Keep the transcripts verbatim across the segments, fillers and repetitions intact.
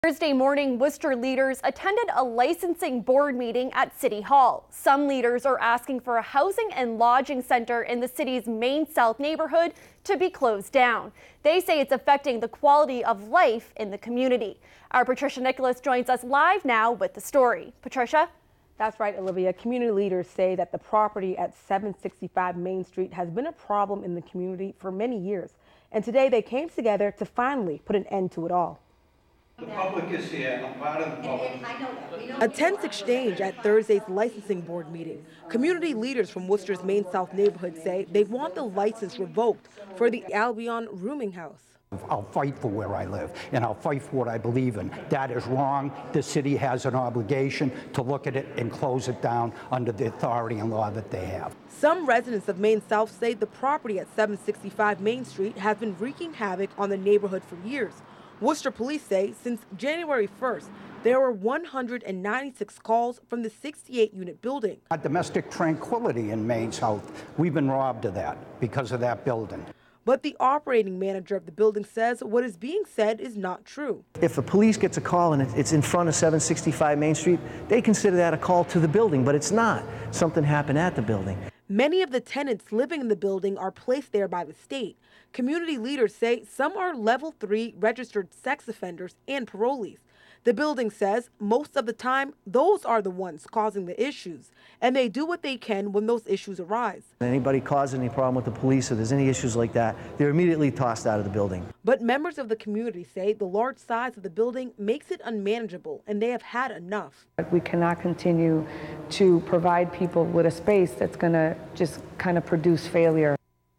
Thursday morning, Worcester leaders attended a licensing board meeting at City Hall. Some leaders are asking for a housing and lodging center in the city's Main South neighborhood to be closed down. They say it's affecting the quality of life in the community. Our Patricia Nicolas joins us live now with the story. Patricia? That's right, Olivia. Community leaders say that the property at seven sixty-five Main Street has been a problem in the community for many years. And today they came together to finally put an end to it all. The public is here. I'm part of the public. A tense exchange at Thursday's licensing board meeting. Community leaders from Worcester's Main South neighborhood say they want the license revoked for the Albion rooming house. I'll fight for where I live, and I'll fight for what I believe in. That is wrong. The city has an obligation to look at it and close it down under the authority and law that they have. Some residents of Main South say the property at seven sixty-five Main Street has been wreaking havoc on the neighborhood for years. Worcester police say since January first, there were one hundred ninety-six calls from the sixty-eight unit building. Our domestic tranquility in Main South, we've been robbed of that because of that building. But the operating manager of the building says what is being said is not true. If the police gets a call and it's in front of seven sixty-five Main Street, they consider that a call to the building, but it's not. Something happened at the building. Many of the tenants living in the building are placed there by the state. Community leaders say some are level three registered sex offenders and parolees. The building says most of the time those are the ones causing the issues, and they do what they can when those issues arise. Anybody causing any problem with the police or there's any issues like that, they're immediately tossed out of the building. But members of the community say the large size of the building makes it unmanageable, and they have had enough. We cannot continue to provide people with a space that's going to just kind of produce failure.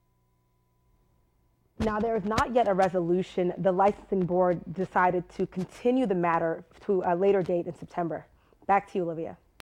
Now, there is not yet a resolution. The licensing board decided to continue the matter to a later date in September. Back to you, Olivia.